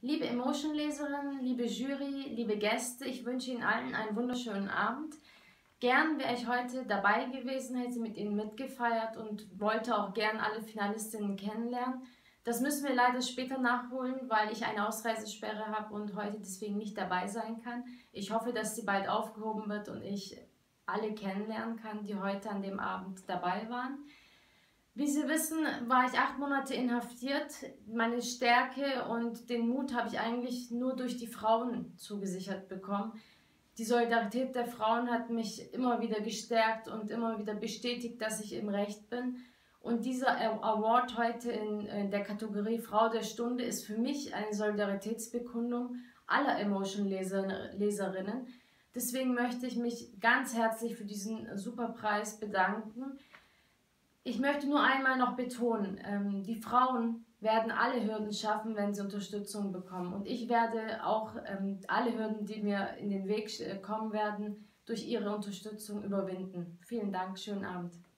Liebe Emotion-Leserin, liebe Jury, liebe Gäste, ich wünsche Ihnen allen einen wunderschönen Abend. Gern wäre ich heute dabei gewesen, hätte mit Ihnen mitgefeiert und wollte auch gern alle Finalistinnen kennenlernen. Das müssen wir leider später nachholen, weil ich eine Ausreisesperre habe und heute deswegen nicht dabei sein kann. Ich hoffe, dass sie bald aufgehoben wird und ich alle kennenlernen kann, die heute an dem Abend dabei waren. Wie Sie wissen, war ich 8 Monate inhaftiert. Meine Stärke und den Mut habe ich eigentlich nur durch die Frauen zugesichert bekommen. Die Solidarität der Frauen hat mich immer wieder gestärkt und immer wieder bestätigt, dass ich im Recht bin. Und dieser Award heute in der Kategorie Frau der Stunde ist für mich eine Solidaritätsbekundung aller Emotion-Leserinnen. Deswegen möchte ich mich ganz herzlich für diesen super Preis bedanken. Ich möchte nur einmal noch betonen, die Frauen werden alle Hürden schaffen, wenn sie Unterstützung bekommen. Und ich werde auch alle Hürden, die mir in den Weg kommen werden, durch ihre Unterstützung überwinden. Vielen Dank, schönen Abend.